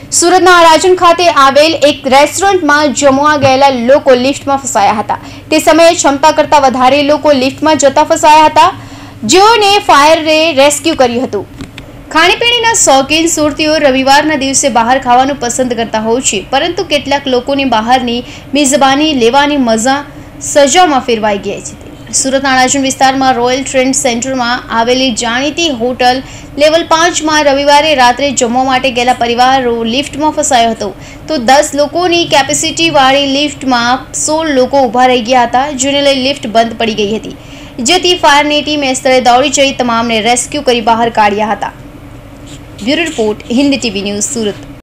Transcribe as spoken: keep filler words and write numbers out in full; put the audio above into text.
સુરતના અડાજણ ખાતે આવેલ એક રેસ્ટોરન્ટમાં જમવા ગયેલા લોકો લિફ્ટમાં ફસાયા હતા। તે સમયે ક્ષમતા કરતાં વધારે લોકો લિફ્ટમાં જતા ફસાયા હતા, જેઓને ફાયરે રેસ્ક્યુ કર્યું હતું। ખાણીપીણીના શોખીન સુરતીઓ રવિવારના દિવસે બહાર ખાવાનું પસંદ કરતા હોય છે, પરંતુ કેટલાક લોકોની બહારની મેજબાની લેવાની મજા સજામાં ફેરવાઈ ગઈ છે। સુરતના અડાજણ વિસ્તારમાં રોયલ ટ્રેડ સેન્ટરમાં આવેલી જાણીતી હોટલ લેવલ પાંચમાં રવિવારે રાત્રે જમવા માટે ગયેલા પરિવારો લિફ્ટમાં ફસાયો હતો, તો દસ લોકોની કેપેસિટીવાળી લિફ્ટમાં સોળ લોકો ઊભા રહી ગયા હતા, જેને લઈ લિફ્ટ બંધ પડી ગઈ હતી, જેથી ફાયરની ટીમે સ્થળે દોડી જઈ તમામને રેસ્ક્યુ કરી બહાર કાઢ્યા હતા। Bureau report, Hind TV news, Surat.